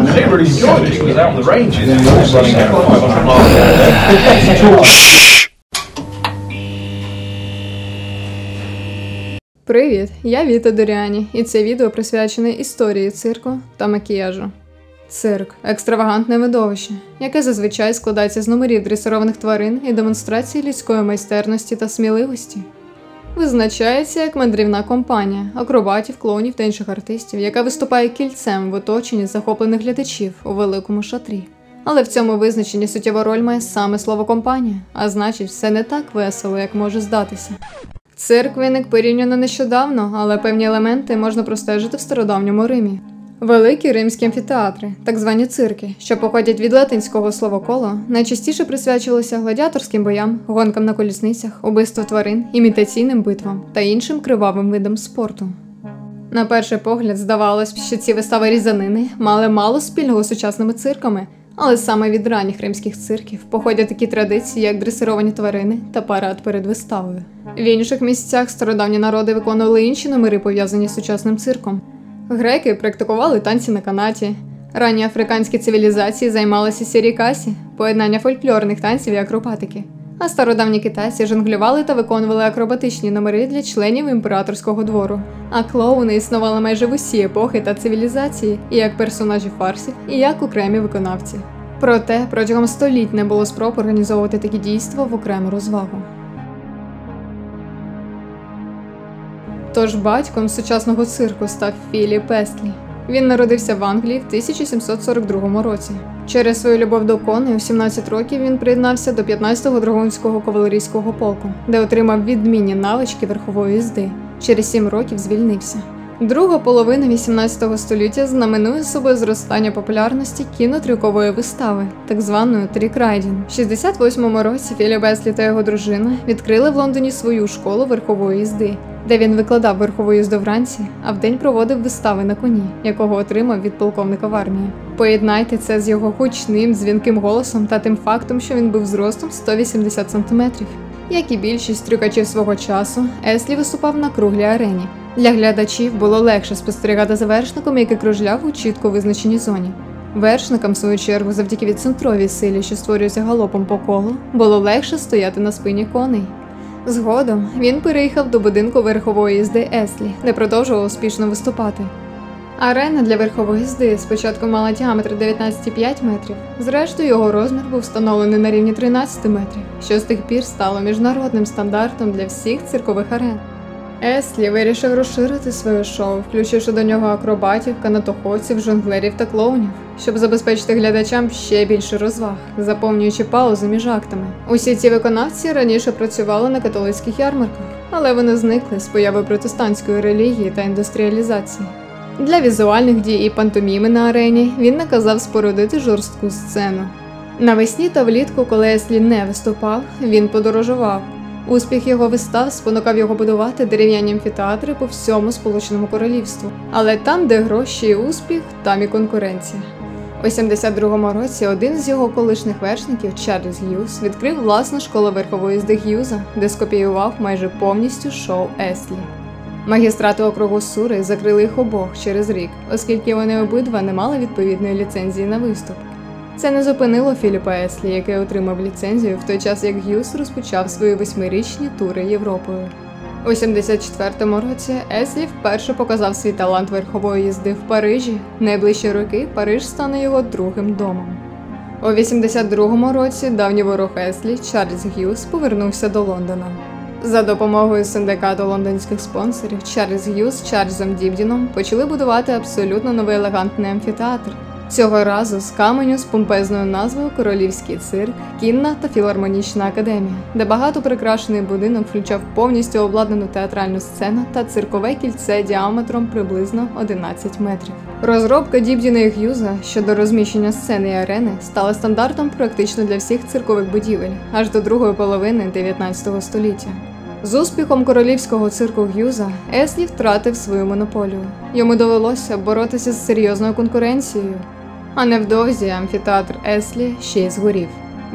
And they really enjoyed it. It was out on the ranges. It was running at 500 miles an hour. Привіт, я Віта Доріані, і це відео присвячене історії цирку та макіяжу. Цирк – екстравагантне видовище, яке зазвичай складається з номерів дресированих тварин і демонстрації людської майстерності та сміливості. Визначається як мандрівна компанія акробатів, клоунів та інших артистів, яка виступає кільцем в оточенні захоплених глядачів у великому шатрі. Але в цьому визначенні суттєву роль має саме слово «компанія», а значить, все не так весело, як може здатися. Цирк виник порівняно нещодавно, але певні елементи можна простежити в стародавньому Римі. Великі римські амфітеатри, так звані цирки, що походять від латинського слова «коло», найчастіше присвячувалися гладіаторським боям, гонкам на колісницях, убивству тварин, імітаційним битвам та іншим кривавим видам спорту. На перший погляд здавалось, що ці вистави різанини мали мало спільного з сучасними цирками, але саме від ранніх римських цирків походять такі традиції, як дресировані тварини та парад перед виставою. В інших місцях стародавні народи виконували інші номери, пов'язані з сучасним цирком. Греки практикували танці на канаті. Ранні африканські цивілізації займалися сірікасі, поєднання фольклорних танців і акробатики. А стародавні китайці жонглювали та виконували акробатичні номери для членів імператорського двору. А клоуни існували майже в усі епохи та цивілізації, і як персонажі фарсів, і як окремі виконавці. Проте протягом століть не було спроб організовувати такі дійства в окрему розвагу. Тож батьком сучасного цирку став Філіп Еслі. Він народився в Англії в 1742 році. Через свою любов до коней у 17 років він приєднався до 15-го драгунського кавалерійського полку, де отримав відмінні навички верхової їзди. Через 7 років звільнився. Друга половина 18 століття знаменує собою зростання популярності кінотрюкової вистави, так званої трік-райдінг. В 68 році Філіп Еслі та його дружина відкрили в Лондоні свою школу верхової їзди, де він викладав верхову їзду вранці, а вдень проводив вистави на коні, якого отримав від полковника в армії. Поєднайте це з його гучним, дзвінким голосом та тим фактом, що він був зростом 180 см. Як і більшість трюкачів свого часу, Еслі виступав на круглій арені. Для глядачів було легше спостерігати за вершником, який кружляв у чітко визначеній зоні. Вершникам, в свою чергу, завдяки відцентровій силі, що створюється галопом по колу, було легше стояти на спині коней. Згодом він переїхав до будинку верхової їзди Еслі, де продовжував успішно виступати. Арена для верхової їзди спочатку мала діаметр 19,5 метрів, зрештою його розмір був встановлений на рівні 13 метрів, що з тих пір стало міжнародним стандартом для всіх циркових арен. Еслі вирішив розширити своє шоу, включивши до нього акробатів, канатоходців, жонглерів та клоунів, щоб забезпечити глядачам ще більше розваг, заповнюючи паузи між актами. Усі ці виконавці раніше працювали на католицьких ярмарках, але вони зникли з появи протестантської релігії та індустріалізації. Для візуальних дій і пантоміми на арені він наказав спорудити жорстку сцену. Навесні та влітку, коли Еслі не виступав, він подорожував. Успіх його вистав спонукав його будувати дерев'яні амфітеатри по всьому Сполученому Королівству. Але там, де гроші і успіх, там і конкуренція. У 72-му році один з його колишніх вершників, Чарльз Г'юз, відкрив власну школу верхової їзди Г'юза, де скопіював майже повністю шоу Еслі. Магістрати округу Сури закрили їх обох через рік, оскільки вони обидва не мали відповідної ліцензії на виступ. Це не зупинило Філіпа Еслі, який отримав ліцензію в той час, як Г'юз розпочав свої 8-річні тури Європою. У 74-му році Еслі вперше показав свій талант верхової їзди в Парижі. Найближчі роки Париж стане його другим домом. У 82-му році давній ворог Еслі, Чарльз Г'юз, повернувся до Лондона. За допомогою синдикату лондонських спонсорів Чарльз Г'юз з Чарльзом Дібдіном почали будувати абсолютно новий елегантний амфітеатр. Цього разу з каменю з помпезною назвою «Королівський цирк», кінна та філармонічна академія, де багато прикрашений будинок включав повністю обладнану театральну сцену та циркове кільце діаметром приблизно 11 метрів. Розробка Дібдіна і Г'юза щодо розміщення сцени і арени стала стандартом практично для всіх циркових будівель, аж до другої половини 19 століття. З успіхом королівського цирку Г'юза Еслі втратив свою монополію. Йому довелося боротися з серйозною конкуренцією. А невдовзі амфітеатр Еслі ще й згорів.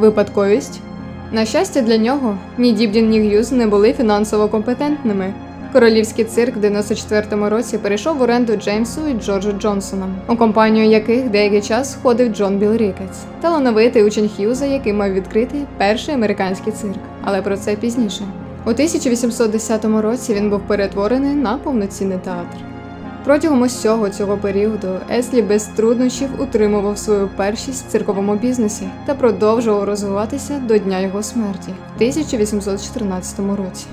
Випадковість? На щастя для нього, ні Дібдін, ні Г'юз не були фінансово компетентними. Королівський цирк в 94-му році перейшов в оренду Джеймсу і Джорджу Джонсонам, у компанію яких деякий час входив Джон Білл Рікетс, талановитий учень Х'юза, який мав відкрити перший американський цирк, але про це пізніше. У 1810 році він був перетворений на повноцінний театр. Протягом усього цього періоду Еслі без труднощів утримував свою першість в цирковому бізнесі та продовжував розвиватися до дня його смерті в 1814 році.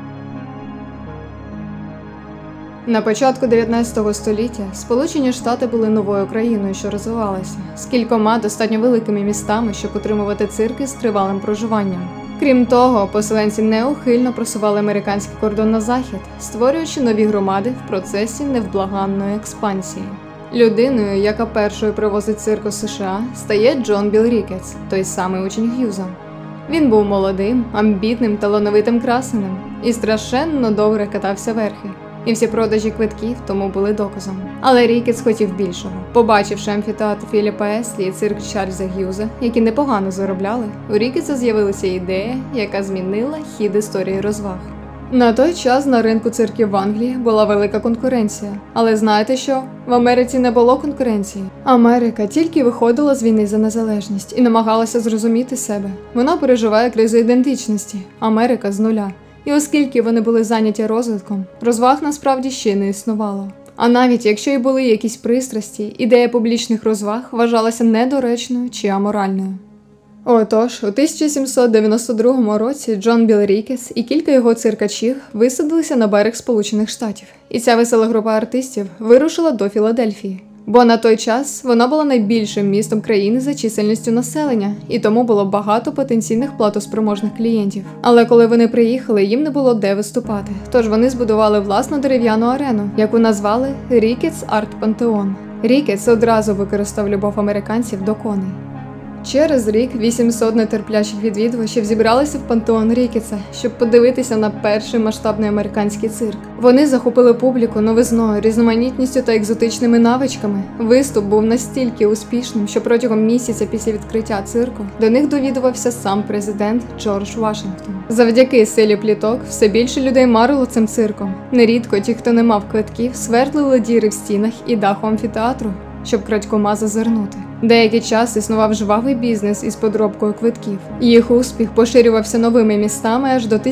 На початку 19 століття Сполучені Штати були новою країною, що розвивалася, з кількома достатньо великими містами, щоб утримувати цирки з тривалим проживанням. Крім того, поселенці неухильно просували американський кордон на захід, створюючи нові громади в процесі невблаганної експансії. Людиною, яка першою привозить цирк у США, стає Джон Білл Рікетс, той самий учень Х'юза. Він був молодим, амбітним, талановитим красенем і страшенно добре катався верхи. І всі продажі квитків тому були доказом. Але Рікетс хотів більшого. Побачивши амфітеатр Філіпа Еслі і цирк Чарльза Г'юза, які непогано заробляли, у Рікетса з'явилася ідея, яка змінила хід історії розваг. На той час на ринку цирків в Англії була велика конкуренція. Але знаєте що? В Америці не було конкуренції. Америка тільки виходила з війни за незалежність і намагалася зрозуміти себе. Вона переживає кризу ідентичності. Америка з нуля. І оскільки вони були зайняті розвитком, розваг насправді ще не існувало. А навіть якщо й були якісь пристрасті, ідея публічних розваг вважалася недоречною чи аморальною. Отож, у 1792 році Джон Білл Рікетс і кілька його циркачів висадилися на берег Сполучених Штатів. І ця весела група артистів вирушила до Філадельфії. Бо на той час вона була найбільшим містом країни за чисельністю населення, і тому було багато потенційних платоспроможних клієнтів. Але коли вони приїхали, їм не було де виступати. Тож вони збудували власну дерев'яну арену, яку назвали Рікетс Арт Пантеон. Рікетс одразу використав любов американців до коней. Через рік 800 нетерплячих відвідувачів зібралися в пантеон Рікетса, щоб подивитися на перший масштабний американський цирк. Вони захопили публіку новизною, різноманітністю та екзотичними навичками. Виступ був настільки успішним, що протягом місяця після відкриття цирку до них довідувався сам президент Джордж Вашингтон. Завдяки силі пліток все більше людей марило цим цирком. Нерідко ті, хто не мав квитків, свердлили діри в стінах і даху амфітеатру, щоб крадькома зазирнути. Деякий час існував жвавий бізнес із подробкою квитків. Їх успіх поширювався новими містами аж до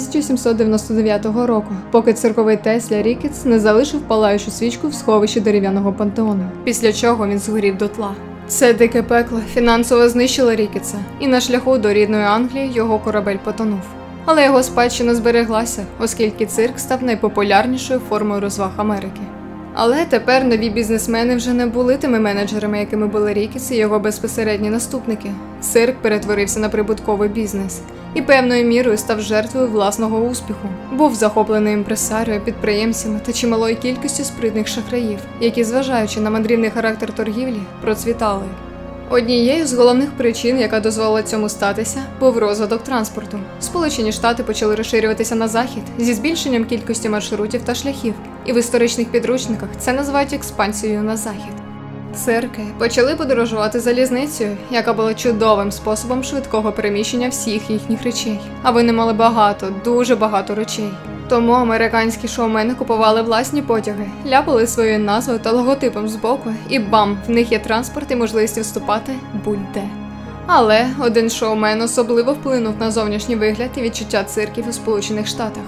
1799 року, поки цирковий Тесля Рікетс не залишив палаючу свічку в сховищі дерев'яного пантеону, після чого він згорів дотла. Це дике пекло фінансово знищило Рікетса, і на шляху до рідної Англії його корабель потонув. Але його спадщина збереглася, оскільки цирк став найпопулярнішою формою розваг Америки. Але тепер нові бізнесмени вже не були тими менеджерами, якими були Рікетс і його безпосередні наступники. Цирк перетворився на прибутковий бізнес і певною мірою став жертвою власного успіху. Був захоплений імпресаріо, підприємцями та чималою кількістю спритних шахраїв, які, зважаючи на мандрівний характер торгівлі, процвітали. Однією з головних причин, яка дозволила цьому статися, був розвиток транспорту. Сполучені Штати почали розширюватися на захід зі збільшенням кількості маршрутів та шляхів, і в історичних підручниках це називають експансією на захід. Цирки почали подорожувати залізницею, яка була чудовим способом швидкого переміщення всіх їхніх речей. А вони мали багато, дуже багато речей. Тому американські шоумени купували власні потяги, ляпали своєю назвою та логотипом збоку, і бам, в них є транспорт і можливість виступати будь-де. Але один шоумен особливо вплинув на зовнішній вигляд і відчуття цирків у Сполучених Штатах.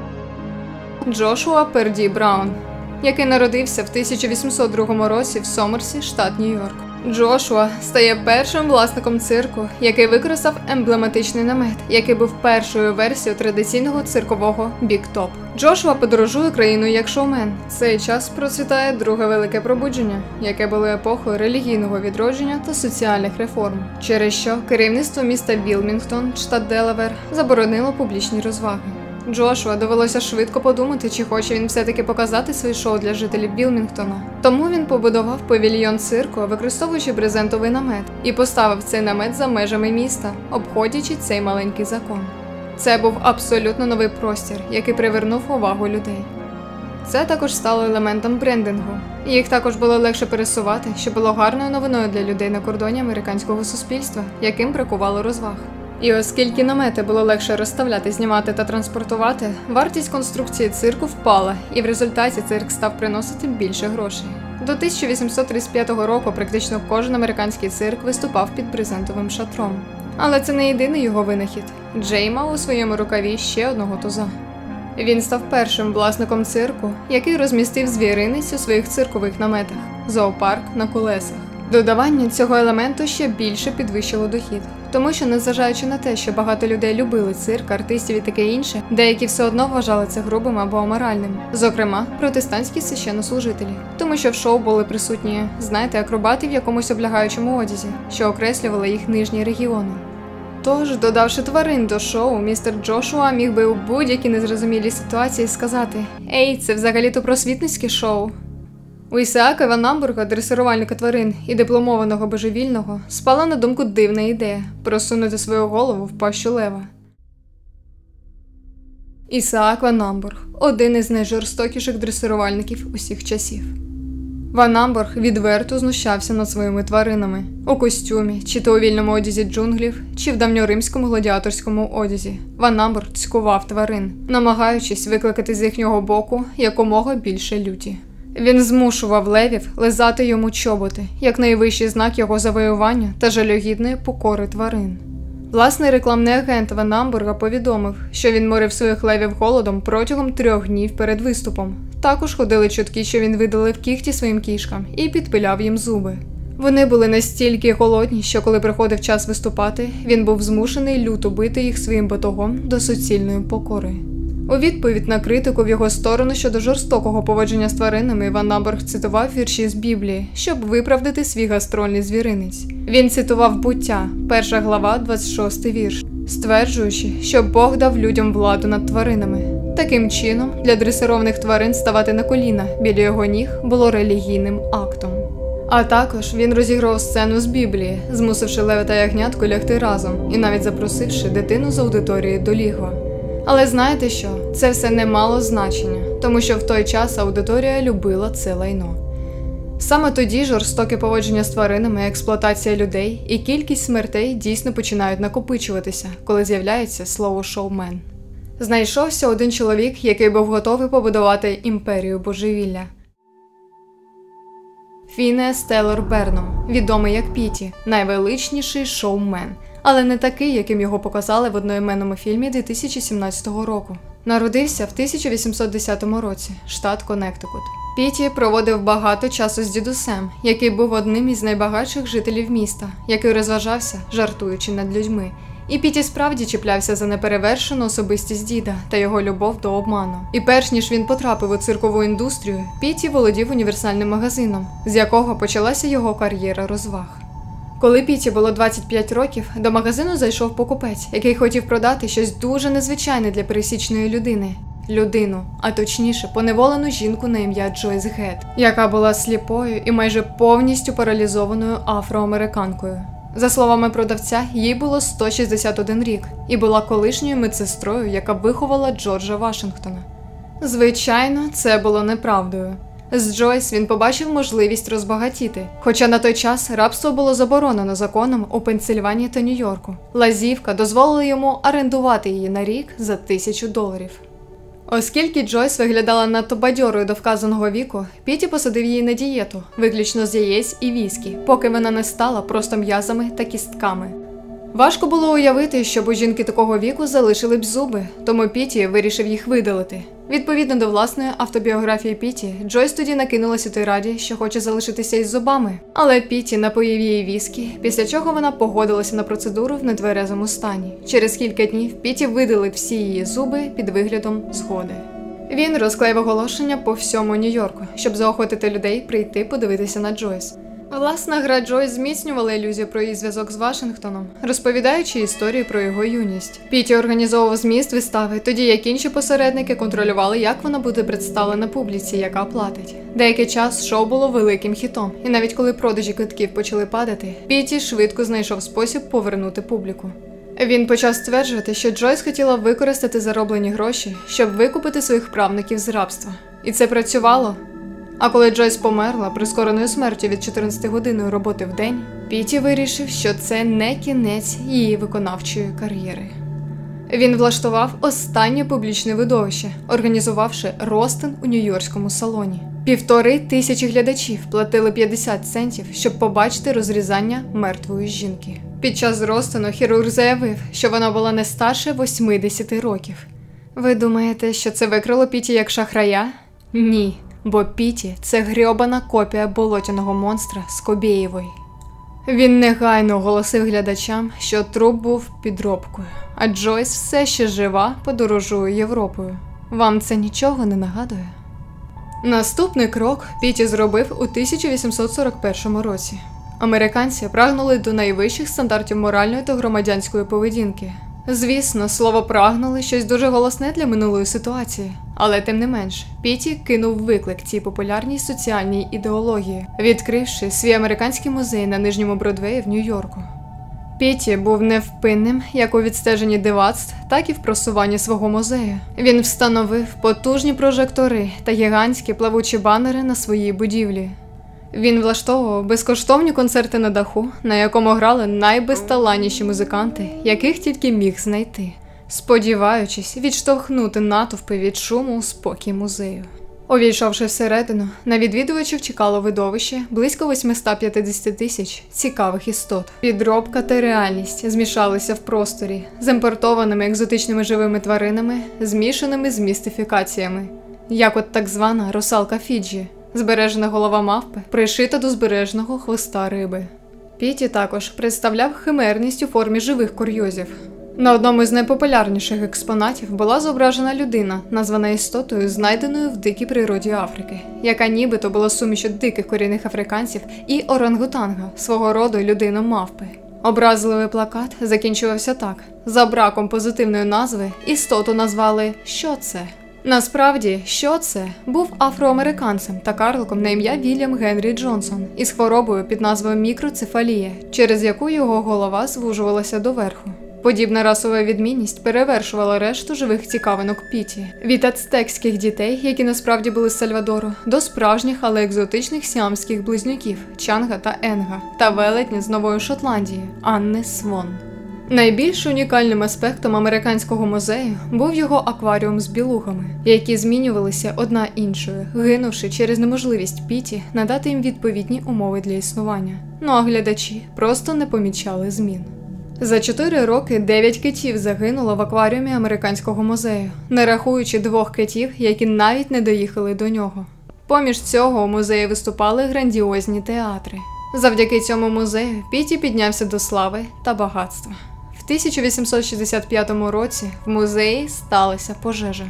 Джошуа Перді Браун, який народився в 1802 році в Сомерсі, штат Нью-Йорк. Джошуа стає першим власником цирку, який використав емблематичний намет, який був першою версією традиційного циркового бік-топ. Джошуа подорожує країною як шоумен. В цей час процвітає друге велике пробудження, яке було епохою релігійного відродження та соціальних реформ, через що керівництво міста Вілмінгтон, штат Делавер, заборонило публічні розваги. Джошуа довелося швидко подумати, чи хоче він все-таки показати своє шоу для жителів Вілмінгтона. Тому він побудував павільйон цирку, використовуючи брезентовий намет, і поставив цей намет за межами міста, обходячи цей маленький закон. Це був абсолютно новий простір, який привернув увагу людей. Це також стало елементом брендингу. Їх також було легше пересувати, що було гарною новиною для людей на кордоні американського суспільства, яким бракувало розваг. І оскільки намети було легше розставляти, знімати та транспортувати, вартість конструкції цирку впала, і в результаті цирк став приносити більше грошей. До 1835 року практично кожен американський цирк виступав під брезентовим шатром. Але це не єдиний його винахід. Джей мав у своєму рукаві ще одного туза. Він став першим власником цирку, який розмістив звіринець у своїх циркових наметах – зоопарк на колесах. Додавання цього елементу ще більше підвищило дохід, тому що, незважаючи на те, що багато людей любили цирк, артистів і таке інше, деякі все одно вважали це грубим або аморальним. Зокрема, протестантські священнослужителі. Тому що в шоу були присутні, знаєте, акробати в якомусь облягаючому одязі, що окреслювали їх нижні регіони. Тож, додавши тварин до шоу, містер Джошуа міг би у будь-якій незрозумілій ситуації сказати: «Ей, це взагалі-то просвітницьке шоу». У Ісаака Ван Амбурга, дресирувальника тварин і дипломованого божевільного, спала на думку дивна ідея – просунути свою голову в пащу лева. Ісаак Ван Амбург – один із найжорстокіших дресирувальників усіх часів. Ван Амбург відверто знущався над своїми тваринами у костюмі, чи то у вільному одязі джунглів, чи в давньоримському гладіаторському одязі. Ван Амбург цькував тварин, намагаючись викликати з їхнього боку якомога більше люті. Він змушував левів лизати йому чоботи, як найвищий знак його завоювання та жалюгідної покори тварин. Власний рекламний агент Ван Амбурга повідомив, що він морив своїх левів голодом протягом 3 днів перед виступом. Також ходили чутки, що він видалив кігті своїм кішкам і підпиляв їм зуби. Вони були настільки голодні, що коли приходив час виступати, він був змушений люто бити їх своїм батогом до суцільної покори. У відповідь на критику в його сторону щодо жорстокого поводження з тваринами, Ван Амбург цитував вірші з Біблії, щоб виправдати свій гастрольний звіринець. Він цитував «Буття», 1 глава, 26 вірш, стверджуючи, що Бог дав людям владу над тваринами. Таким чином, для дресированих тварин ставати на коліна біля його ніг було релігійним актом. А також він розіграв сцену з Біблії, змусивши лева та ягнятку лягти разом і навіть запросивши дитину з аудиторії до лігва. Але знаєте що? Це все не мало значення, тому що в той час аудиторія любила це лайно. Саме тоді жорстоке поводження з тваринами, експлуатація людей і кількість смертей дійсно починають накопичуватися, коли з'являється слово «шоумен». Знайшовся один чоловік, який був готовий побудувати імперію божевілля. Фінеас Тейлор Берном, відомий як Піті, найвеличніший шоумен, але не такий, яким його показали в одноіменному фільмі 2017 року. Народився в 1810 році, штат Коннектикут. Піті проводив багато часу з дідусем, який був одним із найбагатших жителів міста, який розважався, жартуючи над людьми. І Піті справді чіплявся за неперевершену особистість діда та його любов до обману. І перш ніж він потрапив у циркову індустрію, Піті володів універсальним магазином, з якого почалася його кар'єра розваг. Коли Піті було 25 років, до магазину зайшов покупець, який хотів продати щось дуже незвичайне для пересічної людини. Людину, а точніше поневолену жінку на ім'я Джойс Гет, яка була сліпою і майже повністю паралізованою афроамериканкою. За словами продавця, їй було 161 рік і була колишньою медсестрою, яка виховала Джорджа Вашингтона. Звичайно, це було неправдою. З Джойс він побачив можливість розбагатіти, хоча на той час рабство було заборонено законом у Пенсильванії та Нью-Йорку. Лазівка дозволила йому орендувати її на рік за $1000. Оскільки Джойс виглядала надто бадьорою до вказаного віку, Піті посадив її на дієту, виключно з яєць і віскі, поки вона не стала просто м'язами та кістками. Важко було уявити, щоб у жінки такого віку залишили б зуби, тому Піті вирішив їх видалити. Відповідно до власної автобіографії Піті, Джойс тоді накинулася той раді, що хоче залишитися із зубами. Але Піті напоїв її віскі, після чого вона погодилася на процедуру в нетверезому стані. Через кілька днів Піті видалив всі її зуби під виглядом згоди. Він розклеїв оголошення по всьому Нью-Йорку, щоб заохотити людей прийти подивитися на Джойс. Власна гра Джойс зміцнювала ілюзію про її зв'язок з Вашингтоном, розповідаючи історію про його юність. Піті організовував зміст вистави, тоді як інші посередники контролювали, як вона буде представлена публіці, яка платить. Деякий час шоу було великим хітом, і навіть коли продажі квитків почали падати, Піті швидко знайшов спосіб повернути публіку. Він почав стверджувати, що Джойс хотіла використати зароблені гроші, щоб викупити своїх правнуків з рабства. І це працювало. А коли Джойс померла прискореною смертю від 14-годинної роботи в день, Піті вирішив, що це не кінець її виконавчої кар'єри. Він влаштував останнє публічне видовище, організувавши ростин у нью-йоркському салоні. 1500 глядачів платили 50 центів, щоб побачити розрізання мертвої жінки. Під час розтину хірург заявив, що вона була не старше 80 років. Ви думаєте, що це викрило Піті як шахрая? Ні, бо Піті – це грьобана копія болотяного монстра з Кобєєвої. Він негайно оголосив глядачам, що труп був підробкою, а Джойс все ще жива, подорожує Європою. Вам це нічого не нагадує? Наступний крок Піті зробив у 1841 році. Американці прагнули до найвищих стандартів моральної та громадянської поведінки. Звісно, слово «прагнули» – щось дуже голосне для минулої ситуації. Але тим не менш, Піті кинув виклик цій популярній соціальній ідеології, відкривши свій американський музей на Нижньому Бродвеї в Нью-Йорку. Піті був невпинним як у відстеженні дивацтв, так і в просуванні свого музею. Він встановив потужні прожектори та гігантські плавучі банери на своїй будівлі. Він влаштовував безкоштовні концерти на даху, на якому грали найбезталанніші музиканти, яких тільки міг знайти, сподіваючись відштовхнути натовпи від шуму у спокій музею. Увійшовши всередину, на відвідувачів чекало видовище близько 850 тисяч цікавих істот. Підробка та реальність змішалися в просторі з імпортованими екзотичними живими тваринами, змішаними з містифікаціями, як от так звана русалка Фіджі, збережена голова мавпи, пришита до збереженого хвоста риби. Піті також представляв химерність у формі живих курйозів. На одному з найпопулярніших експонатів була зображена людина, названа істотою, знайденою в дикій природі Африки, яка нібито була сумішю диких корінних африканців і орангутанга, свого роду людину-мавпи. Образливий плакат закінчувався так. За браком позитивної назви істоту назвали «Що це?». Насправді, «Що це?» був афроамериканцем та карликом на ім'я Вільям Генрі Джонсон із хворобою під назвою мікроцефалія, через яку його голова звужувалася доверху. Подібна расова відмінність перевершувала решту живих цікавинок Піті. Від ацтекських дітей, які насправді були з Сальвадору, до справжніх, але екзотичних сіамських близнюків Чанга та Енга, та велетні з Нової Шотландії Анни Свон. Найбільш унікальним аспектом американського музею був його акваріум з білугами, які змінювалися одна іншою, гинувши через неможливість Піті надати їм відповідні умови для існування. Ну а глядачі просто не помічали змін. За 4 роки 9 китів загинуло в акваріумі американського музею, не рахуючи 2 китів, які навіть не доїхали до нього. Поміж цього у музеї виступали грандіозні театри. Завдяки цьому музею Піті піднявся до слави та багатства. В 1865 році в музеї сталася пожежа.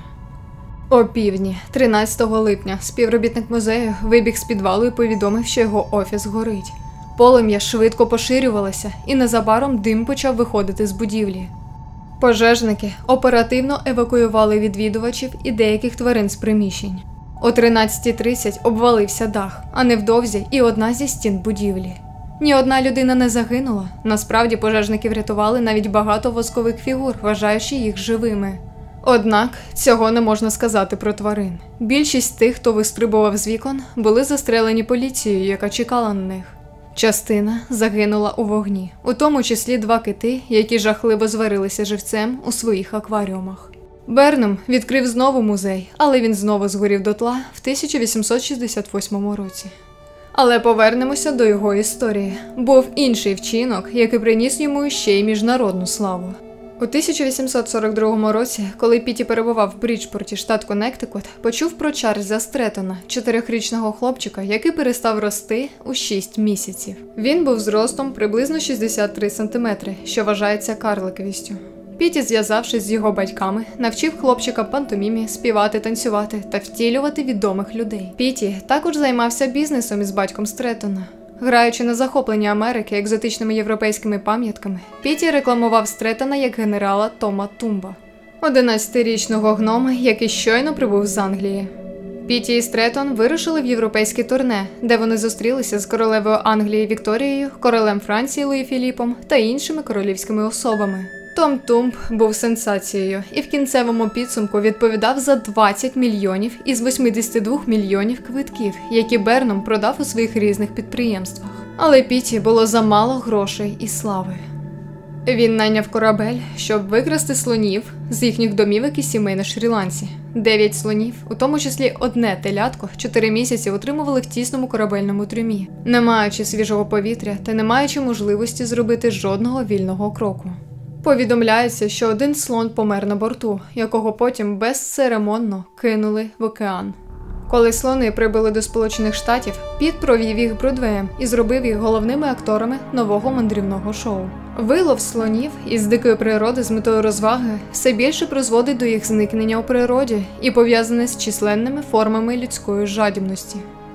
О півдні, 13 липня, співробітник музею вибіг з підвалу і повідомив, що його офіс горить. Полум'я швидко поширювалося, і незабаром дим почав виходити з будівлі. Пожежники оперативно евакуювали відвідувачів і деяких тварин з приміщень. О 13:30 обвалився дах, а невдовзі і одна зі стін будівлі. Ні одна людина не загинула. Насправді пожежники врятували навіть багато воскових фігур, вважаючи їх живими. Однак цього не можна сказати про тварин. Більшість тих, хто вистрибував з вікон, були застрелені поліцією, яка чекала на них. Частина загинула у вогні, у тому числі 2 кити, які жахливо зварилися живцем у своїх акваріумах. Бернем відкрив знову музей, але він знову згорів дотла в 1868 році. Але повернемося до його історії. Був інший вчинок, який приніс йому ще й міжнародну славу. У 1842 році, коли Піті перебував в Бріджпорті, штат Коннектикут, почув про Чарльза Стретона, 4-річного хлопчика, який перестав рости у 6 місяців. Він був зростом приблизно 63 см, що вважається карликовістю. Піті, зв'язавшись з його батьками, навчив хлопчика пантомімі, співати, танцювати та втілювати відомих людей. Піті також займався бізнесом із батьком Стретона. Граючи на захоплення Америки екзотичними європейськими пам'ятками, Піті рекламував Стретона як генерала Тома Тумба, 11-річного гнома, який щойно прибув з Англії. Піті і Стретон вирушили в європейське турне, де вони зустрілися з королевою Англії Вікторією, королем Франції Луї Філіпом та іншими королівськими особами. Том Тумб був сенсацією і в кінцевому підсумку відповідав за 20 мільйонів із 82 мільйонів квитків, які Бернум продав у своїх різних підприємствах. Але Піті було замало грошей і слави. Він найняв корабель, щоб викрасти слонів з їхніх домівок і сімей на Шрі-Ланці. 9 слонів, у тому числі одне телятко, 4 місяці утримували в тісному корабельному трюмі, не маючи свіжого повітря та не маючи можливості зробити жодного вільного кроку. Повідомляється, що один слон помер на борту, якого потім безцеремонно кинули в океан. Коли слони прибули до Сполучених Штатів, Піт провів їх Бродвеєм і зробив їх головними акторами нового мандрівного шоу. Вилов слонів із дикої природи з метою розваги все більше призводить до їх зникнення у природі і пов'язане з численними формами людської жадібності.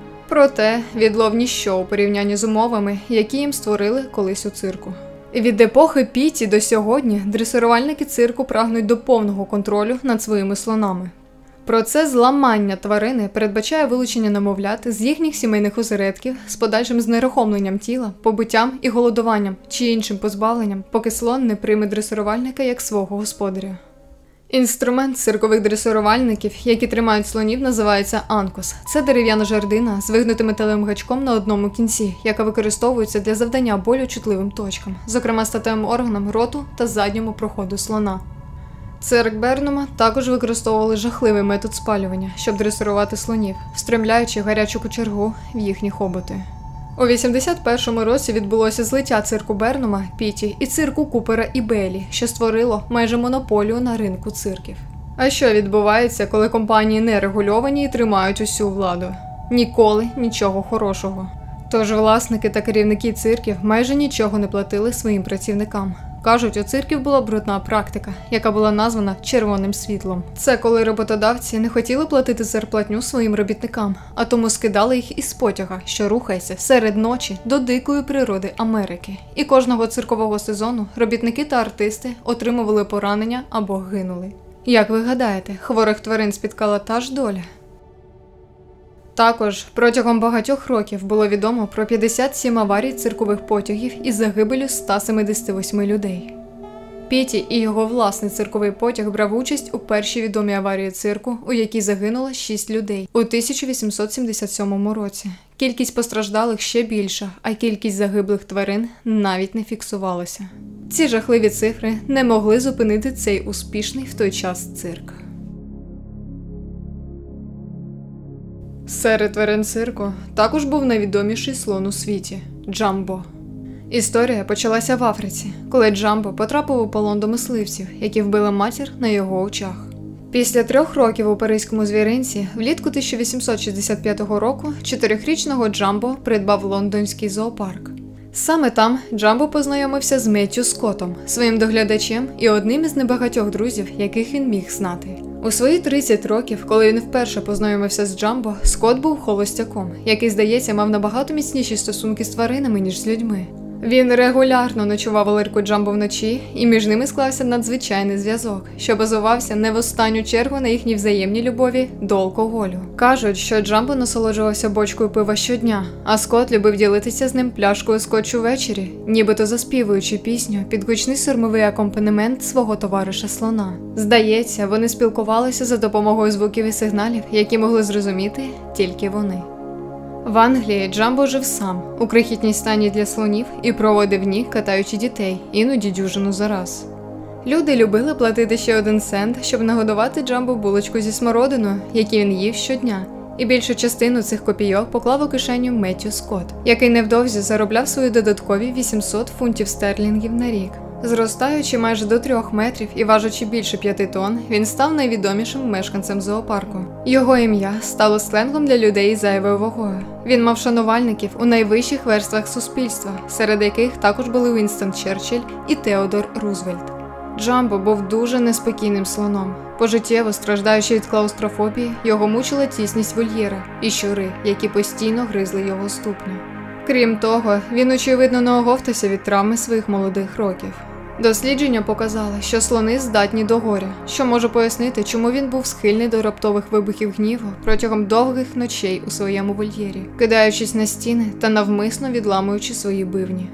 Проте відлов ніщо у порівнянні з умовами, які їм створили колись у цирку. Від епохи Піті до сьогодні дресирувальники цирку прагнуть до повного контролю над своїми слонами. Процес зламання тварини передбачає вилучення немовлят з їхніх сімейних осередків з подальшим знерухомленням тіла, побиттям і голодуванням чи іншим позбавленням, поки слон не прийме дресирувальника як свого господаря. Інструмент циркових дресирувальників, які тримають слонів, називається анкус. Це дерев'яна жердина з вигнутим металевим гачком на одному кінці, яка використовується для завдання болю чутливим точкам, зокрема статевим органам роту та задньому проходу слона. Цирк Бернума також використовували жахливий метод спалювання, щоб дресирувати слонів, встромляючи гарячу кочергу в їхні хоботи. У 81-му році відбулося злиття цирку Бернума, Піті і цирку Купера і Белі, що створило майже монополію на ринку цирків. А що відбувається, коли компанії не регульовані і тримають усю владу? Ніколи нічого хорошого. Тож власники та керівники цирків майже нічого не платили своїм працівникам. Кажуть, у цирків була брудна практика, яка була названа «червоним світлом». Це коли роботодавці не хотіли платити зарплатню своїм робітникам, а тому скидали їх із потяга, що рухається серед ночі до дикої природи Америки. І кожного циркового сезону робітники та артисти отримували поранення або гинули. Як ви гадаєте, хворих тварин спіткала та ж доля? Також протягом багатьох років було відомо про 57 аварій циркових потягів із загибеллю 178 людей. Піті і його власний цирковий потяг брав участь у першій відомій аварії цирку, у якій загинуло 6 людей у 1877 році. Кількість постраждалих ще більша, а кількість загиблих тварин навіть не фіксувалася. Ці жахливі цифри не могли зупинити цей успішний в той час цирк. Серед тварин цирку також був найвідоміший слон у світі – Джамбо. Історія почалася в Африці, коли Джамбо потрапив у полон до мисливців, які вбили матір на його очах. Після 3 років у паризькому звіринці, влітку 1865 року 4-річного Джамбо придбав лондонський зоопарк. Саме там Джамбо познайомився з Меттью Скоттом, своїм доглядачем і одним із небагатьох друзів, яких він міг знати. У свої 30 років, коли він вперше познайомився з Джамбо, Скотт був холостяком, який, здається, мав набагато міцніші стосунки з тваринами, ніж з людьми. Він регулярно ночував у лирку Джамбо вночі, і між ними склався надзвичайний зв'язок, що базувався не в останню чергу на їхній взаємній любові до алкоголю. Кажуть, що Джамбо насолоджувався бочкою пива щодня, а Скотт любив ділитися з ним пляшкою скотчу ввечері, нібито заспівуючи пісню під гучний сурмовий акомпанемент свого товариша-слона. Здається, вони спілкувалися за допомогою звуків і сигналів, які могли зрозуміти тільки вони. В Англії Джамбо жив сам, у крихітній стайні для слонів і проводив дні, катаючи дітей, іноді дюжину за раз. Люди любили платити ще 1 цент, щоб нагодувати Джамбо булочку зі смородиною, які він їв щодня. І більшу частину цих копійок поклав у кишеню Меттью Скотт, який невдовзі заробляв свої додаткові 800 фунтів стерлінгів на рік. Зростаючи майже до 3 метрів і важачи більше 5 тонн, він став найвідомішим мешканцем зоопарку. Його ім'я стало сленгом для людей із зайвою вагою. Він мав шанувальників у найвищих верствах суспільства, серед яких також були Вінстон Черчилль і Теодор Рузвельт. Джамбо був дуже неспокійним слоном. Пожиттєво страждаючи від клаустрофобії, його мучила тісність вольєра і щури, які постійно гризли його ступню. Крім того, він, очевидно, не оговтався від травми своїх молодих років. Дослідження показали, що слони здатні до горя, що може пояснити, чому він був схильний до раптових вибухів гніву протягом довгих ночей у своєму вольєрі, кидаючись на стіни та навмисно відламуючи свої бивні.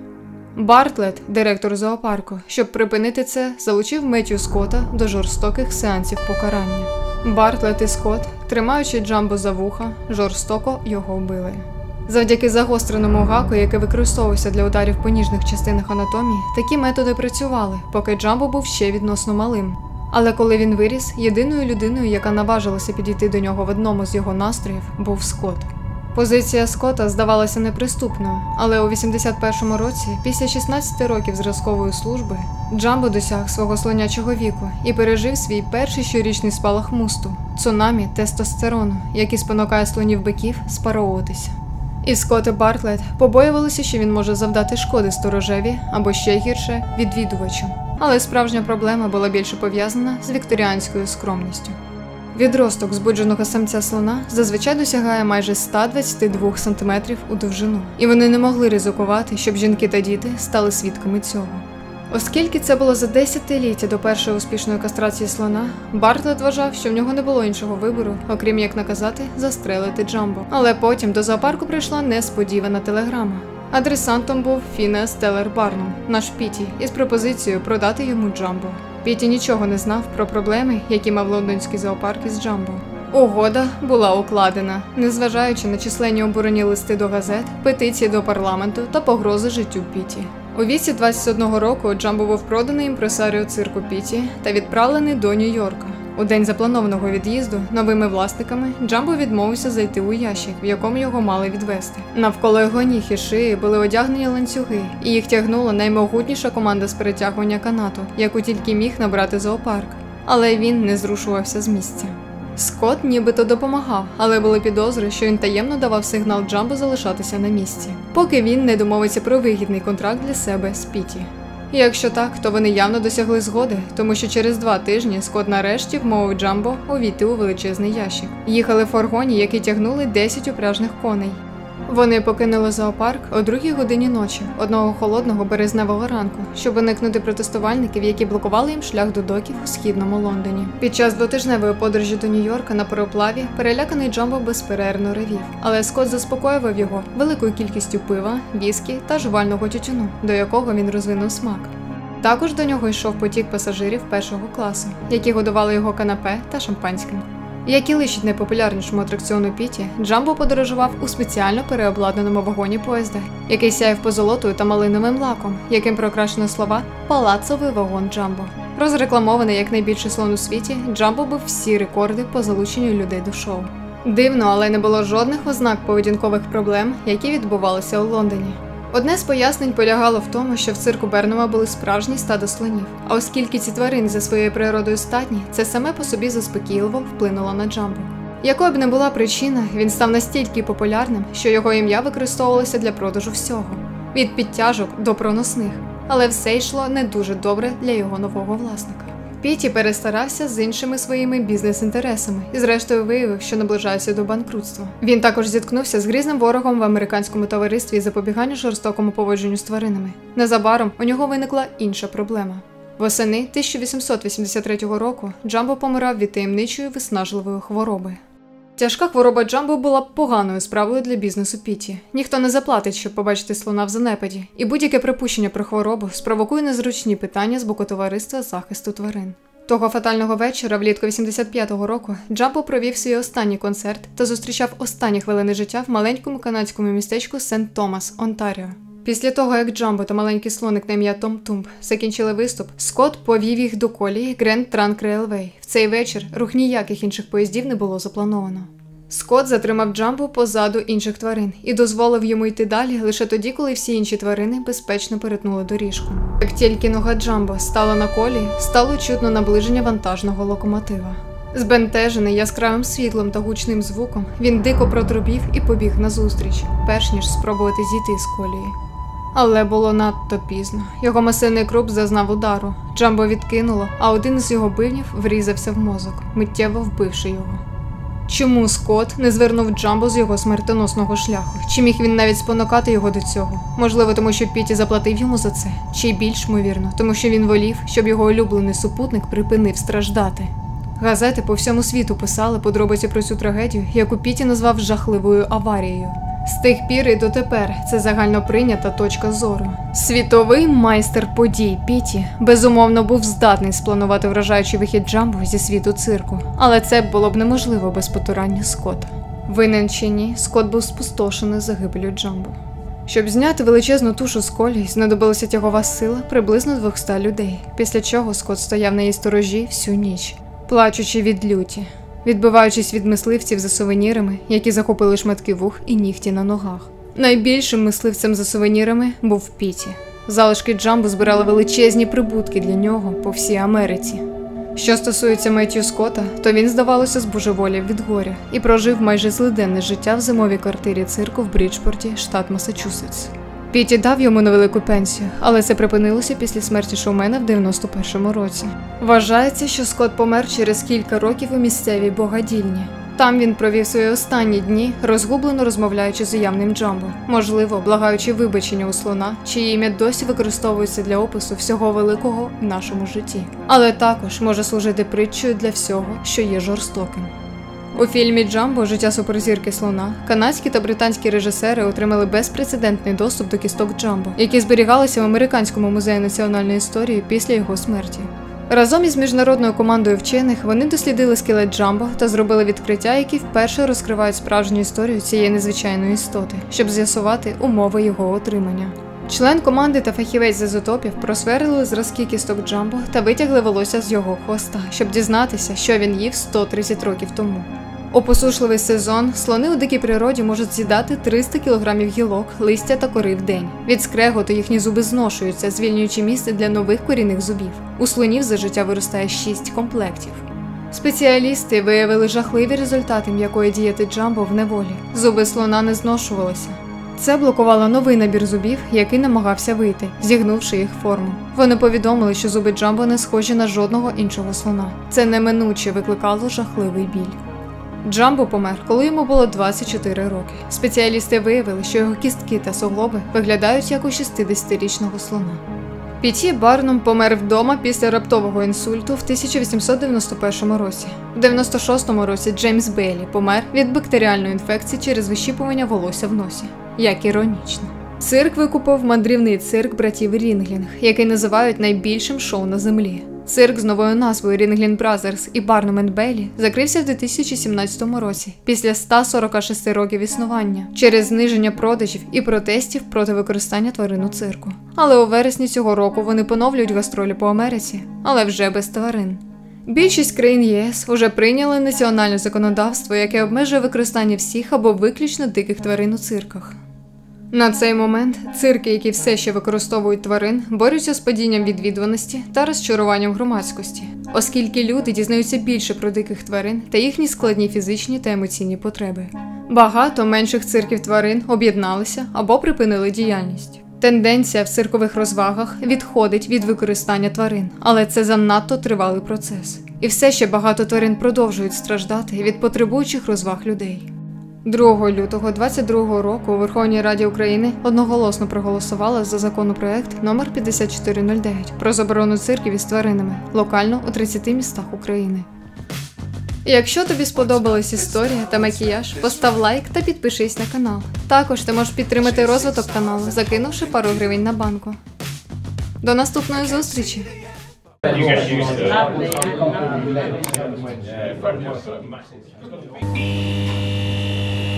Бартлетт, директор зоопарку, щоб припинити це, залучив Меттью Скотта до жорстоких сеансів покарання. Бартлетт і Скотт, тримаючи Джамбо за вуха, жорстоко його вбили. Завдяки загостреному гаку, який використовувався для ударів по ніжних частинах анатомії, такі методи працювали, поки Джамбо був ще відносно малим. Але коли він виріс, єдиною людиною, яка наважилася підійти до нього в одному з його настроїв, був Скотт. Позиція Скотта здавалася неприступною, але у 81-му році, після 16 років зразкової служби, Джамбо досяг свого слонячого віку і пережив свій перший щорічний спалах мусту – цунамі тестостерону, який спонукає слонів-биків спаровуватися. І Скотт і Бартлетт побоювалися, що він може завдати шкоди сторожеві або ще гірше – відвідувачу. Але справжня проблема була більше пов'язана з вікторіанською скромністю. Відросток збудженого самця слона зазвичай досягає майже 122 см у довжину, і вони не могли ризикувати, щоб жінки та діти стали свідками цього. Оскільки це було за десятиліття до першої успішної кастрації слона, Бартлетт вважав, що в нього не було іншого вибору, окрім як наказати застрелити Джамбо. Але потім до зоопарку прийшла несподівана телеграма. Адресантом був Фінеас Теллер Барнум, наш Піті, із пропозицією продати йому Джамбо. Піті нічого не знав про проблеми, які мав лондонський зоопарк із Джамбо. Угода була укладена, незважаючи на численні обурені листи до газет, петиції до парламенту та погрози життю Піті. У віці 21 року Джамбо був проданий імпресаріо цирку Піті та відправлений до Нью-Йорка. У день запланованого від'їзду новими власниками Джамбо відмовився зайти у ящик, в якому його мали відвезти. Навколо його ніг і шиї були одягнені ланцюги, і їх тягнула наймогутніша команда з перетягування канату, яку тільки міг набрати зоопарк. Але він не зрушувався з місця. Скотт нібито допомагав, але були підозри, що він таємно давав сигнал Джамбо залишатися на місці, поки він не домовиться про вигідний контракт для себе з Піті. І якщо так, то вони явно досягли згоди, тому що через 2 тижні Скотт нарешті вмовив Джамбо увійти у величезний ящик. Їхали в фургоні, який тягнули 10 упряжних коней. Вони покинули зоопарк о 2 годині ночі, одного холодного березневого ранку, щоб уникнути протестувальників, які блокували їм шлях до доків у східному Лондоні. Під час 2-тижневої подорожі до Нью-Йорка на пароплаві переляканий Джамбо безперервно ревів, але Скотт заспокоював його великою кількістю пива, віскі та жувального тютюну, до якого він розвинув смак. Також до нього йшов потік пасажирів першого класу, які годували його канапе та шампанським. Як і личить найпопулярнішому атракціону Піті, Джамбо подорожував у спеціально переобладнаному вагоні поїзда, який сяяв позолотою та малиновим лаком, яким прокрашено слова «Палацовий вагон Джамбо». Розрекламований як найбільший слон у світі, Джамбо бив всі рекорди по залученню людей до шоу. Дивно, але не було жодних ознак поведінкових проблем, які відбувалися у Лондоні. Одне з пояснень полягало в тому, що в цирку Бернума були справжні стадо слонів. А оскільки ці тварини за своєю природою статні, це саме по собі заспокійливо вплинуло на Джамбо. Якою б не була причина, він став настільки популярним, що його ім'я використовувалося для продажу всього. Від підтяжок до проносних. Але все йшло не дуже добре для його нового власника. Піті перестарався з іншими своїми бізнес-інтересами і зрештою виявив, що наближається до банкрутства. Він також зіткнувся з грізним ворогом в американському товаристві із запобігання жорстокому поводженню з тваринами. Незабаром у нього виникла інша проблема. Восени 1883 року Джамбо помирав від таємничої виснажливої хвороби. Тяжка хвороба Джамбо була поганою справою для бізнесу Піті. Ніхто не заплатить, щоб побачити слона в занепаді, і будь-яке припущення про хворобу спровокує незручні питання з боку товариства захисту тварин. Того фатального вечора, влітку 85-го року, Джамбо провів свій останній концерт та зустрічав останні хвилини життя в маленькому канадському містечку Сент-Томас, Онтаріо. Після того, як Джамбо та маленький слоник на ім'я Том Тумб закінчили виступ, Скотт повів їх до колії Гренд Транк Рейлвей. В цей вечір рух ніяких інших поїздів не було заплановано. Скотт затримав Джамбо позаду інших тварин і дозволив йому йти далі лише тоді, коли всі інші тварини безпечно перетнули доріжку. Як тільки нога Джамбо стала на колії, стало чутно наближення вантажного локомотива. Збентежений яскравим світлом та гучним звуком, він дико протрубів і побіг назустріч, перш ніж спробувати зійти з колії. Але було надто пізно. Його масивний круп зазнав удару. Джамбо відкинуло, а один із його бивнів врізався в мозок, миттєво вбивши його. Чому Скотт не звернув Джамбо з його смертоносного шляху? Чи міг він навіть спонукати його до цього? Можливо, тому що Піті заплатив йому за це? Чи й більш ймовірно, тому що він волів, щоб його улюблений супутник припинив страждати? Газети по всьому світу писали подробиці про цю трагедію, яку Піті назвав жахливою аварією. З тих пір і дотепер це загальноприйнята точка зору. Світовий майстер подій Піті, безумовно, був здатний спланувати вражаючий вихід Джамбо зі світу цирку, але це було б неможливо без потурання Скотта. Винен чи ні, Скотт був спустошений загибелью Джамбо. Щоб зняти величезну тушу з колії, знадобилася тягова сила приблизно 200 людей, після чого Скотт стояв на її сторожі всю ніч, плачучи від люті, відбиваючись від мисливців за сувенірами, які захопили шматки вух і нігті на ногах. Найбільшим мисливцем за сувенірами був Піті. Залишки Джамбо збирали величезні прибутки для нього по всій Америці. Що стосується Меттью Скотта, то він, здавалося, збожеволів від горя і прожив майже злиденне життя в зимовій квартирі цирку в Бріджпорті, штат Масачусетс. Піті дав йому невелику пенсію, але це припинилося після смерті шоумена в 91-му році. Вважається, що Скотт помер через кілька років у місцевій богадільні. Там він провів свої останні дні, розгублено розмовляючи з уявним Джамбо, можливо, благаючи вибачення у слона, чиє ім'я досі використовується для опису всього великого в нашому житті. Але також може служити притчею для всього, що є жорстоким. У фільмі «Джамбо. Життя суперзірки слона» канадські та британські режисери отримали безпрецедентний доступ до кісток Джамбо, які зберігалися в Американському музеї національної історії після його смерті. Разом із міжнародною командою вчених вони дослідили скелет Джамбо та зробили відкриття, які вперше розкривають справжню історію цієї незвичайної істоти, щоб з'ясувати умови його отримання. Член команди та фахівець з ізотопів просверлили зразки кісток Джамбо та витягли волосся з його хвоста, щоб дізнатися, що він їв 130 років тому. У посушливий сезон слони у дикій природі можуть з'їдати 300 кг гілок, листя та кори в день. Від скреготу їхні зуби зношуються, звільнюючи місце для нових корінних зубів. У слонів за життя виростає 6 комплектів. Спеціалісти виявили жахливі результати м'якої дієти Джамбо в неволі. Зуби слона не зношувалися. Це блокувало новий набір зубів, який намагався вийти, зігнувши їх форму. Вони повідомили, що зуби Джамбо не схожі на жодного іншого слона. Це неминуче викликало жахливий біль. Джамбо помер, коли йому було 24 роки. Спеціалісти виявили, що його кістки та суглоби виглядають як у 60-річного слона. Піті Барнум помер вдома після раптового інсульту в 1891 році. В 96-му році Джеймс Бейлі помер від бактеріальної інфекції через вищіпування волосся в носі. Як іронічно. Цирк викупив мандрівний цирк братів Рінглінг, який називають найбільшим шоу на землі. Цирк з новою назвою Ringling Brothers і Barnum and Bailey закрився в 2017 році, після 146 років існування, через зниження продажів і протестів проти використання тварин у цирку. Але у вересні цього року вони поновлюють гастролі по Америці, але вже без тварин. Більшість країн ЄС уже прийняли національне законодавство, яке обмежує використання всіх або виключно диких тварин у цирках. На цей момент цирки, які все ще використовують тварин, борються з падінням відвідуваності та розчаруванням громадськості, оскільки люди дізнаються більше про диких тварин та їхні складні фізичні та емоційні потреби. Багато менших цирків тварин об'єдналися або припинили діяльність. Тенденція в циркових розвагах відходить від використання тварин, але це занадто тривалий процес. І все ще багато тварин продовжують страждати від потребуючих розваг людей. 2 лютого 2022 року у Верховній Раді України одноголосно проголосували за законопроект номер 5409 про заборону цирків із тваринами локально у 30 містах України. Якщо тобі сподобалась історія та макіяж, постав лайк та підпишись на канал. Також ти можеш підтримати розвиток каналу, закинувши пару гривень на банку. До наступної зустрічі! You get used to it.